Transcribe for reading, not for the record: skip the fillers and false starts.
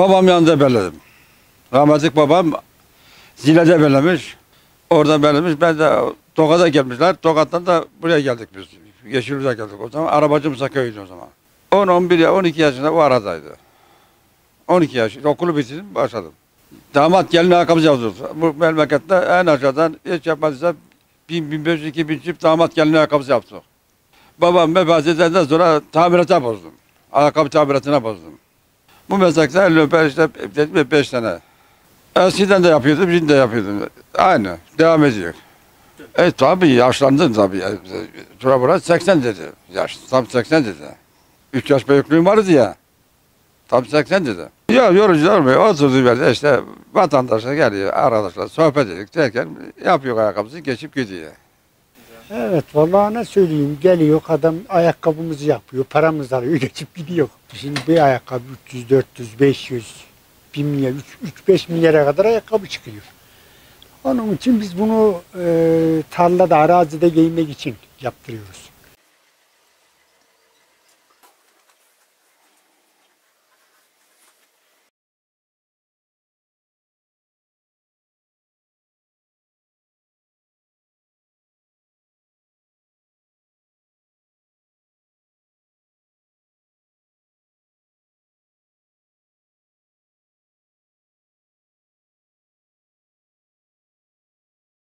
Babam yanında belledim. Rahmetli babam Zile'de bellemiş. Orada bellemiş. Ben de Tokat'a gelmişler. Tokat'tan da buraya geldik biz. Yeşilurt'a geldik o zaman. Arabacı Musaköy'dü o zaman. 10, 11, 12 yaşında o aradaydı. 12 yaş. Okulu bitirdim, başladım. Damat gelin ayakkabıcı yaptırdı. Bu memlekette en aşağıdan hiç yapmadıysa 1500-2000 çift damat gelin ayakkabıcı yaptı. Babam vefat edildikten sonra tamirata bozdum. Ayakkabı tamiratına bozdum. Bu meslekte 50 işte 5 sene. Eskiden de yapıyordum, şimdi de yapıyordum. Aynı, devam ediyor. Tabii yaşlandım tabii. Bura 80 dedi. Yaş, tam 80 dedi. 3 yaş büyüklüğüm vardı ya. Tam 80 dedi. Ya yorucu olmuyor. Oturduğu yerde işte vatandaşlar geliyor, arkadaşlar sohbet edip derken yapıyor ayakkabısı geçip gidiyor. Evet vallahi ne söyleyeyim, geliyor adam ayakkabımızı yapıyor, paramızı alıyor, geçip gidiyor. Şimdi bir ayakkabı 300, 400, 500, 1 milyar, 3-5 milyara kadar ayakkabı çıkıyor. Onun için biz bunu tarlada, arazide giymek için yaptırıyoruz.